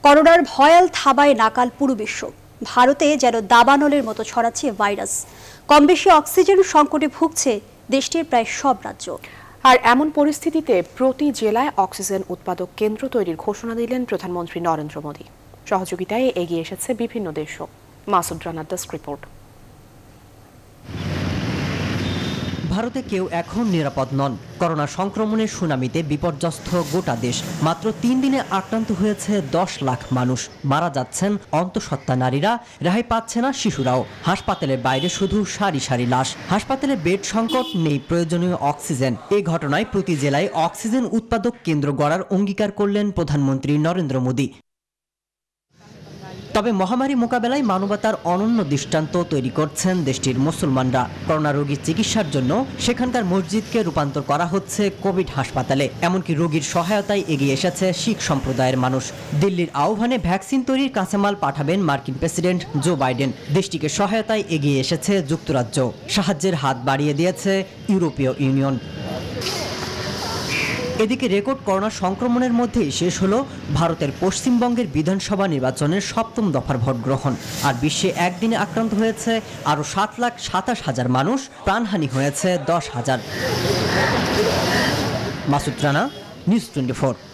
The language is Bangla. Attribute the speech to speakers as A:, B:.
A: করোনার ভয়াল থাবায় নাকাল পুরো বিশ্ব। ভারতে যেন দাবানলের মতো ছড়াচ্ছে ভাইরাস। কম বেশি অক্সিজেন সংকটে ভুগছে দেশটির প্রায় সব রাজ্য।
B: আর এমন পরিস্থিতিতে প্রতি জেলায় অক্সিজেন উৎপাদক কেন্দ্র তৈরির ঘোষণা দিলেন প্রধানমন্ত্রী নরেন্দ্র মোদী। সহযোগিতায় এগিয়ে এসেছে বিভিন্ন দেশও। মাসুদ রানার ডেস্ক রিপোর্ট।
C: ভারতে কেউ এখন নিরাপদ নন। করোনা সংক্রমণের সুনামিতে বিপর্যস্ত গোটা দেশ। মাত্র 3 দিনে আক্রান্ত হয়েছে 10 লাখ মানুষ। মারা যাচ্ছেন অন্তঃসত্ত্বা নারীরা, রেহাই পাচ্ছে না শিশুরাও। হাসপাতালের বাইরে শুধু সারি সারি লাশ। হাসপাতালে বেড সংকট, নেই প্রয়োজনীয় অক্সিজেন। এই ঘটনায় প্রতি জেলায় অক্সিজেন উৎপাদক কেন্দ্র গড়ার অঙ্গীকার করলেন প্রধানমন্ত্রী নরেন্দ্র মোদী। তবে মহামারী মোকাবেলায় মানবতার অনন্য দৃষ্টান্ত তৈরি করছেন দেশটির মুসলমানরা। করোনা রোগীর চিকিৎসার জন্য সেখানকার মসজিদকে রূপান্তর করা হচ্ছে কোভিড হাসপাতালে। এমনকি রোগীর সহায়তায় এগিয়ে এসেছে শিখ সম্প্রদায়ের মানুষ। দিল্লির আহ্বানে ভ্যাকসিন তৈরির কাঁচামাল পাঠাবেন মার্কিন প্রেসিডেন্ট জো বাইডেন। দেশটিকে সহায়তায় এগিয়ে এসেছে যুক্তরাজ্য। সাহায্যের হাত বাড়িয়ে দিয়েছে ইউরোপীয় ইউনিয়ন। এদিকে রেকর্ড করোনা সংক্রমণের মধ্যেই শেষ হলো ভারতের পশ্চিমবঙ্গের বিধানসভা নির্বাচনের 7ম দফার ভোট গ্রহণ। আর বিশ্বে একদিনে আক্রান্ত হয়েছে আরও 7,27,000 মানুষ, প্রাণহানি হয়েছে 10,000। মাসুদ রানা, নিউজ 24।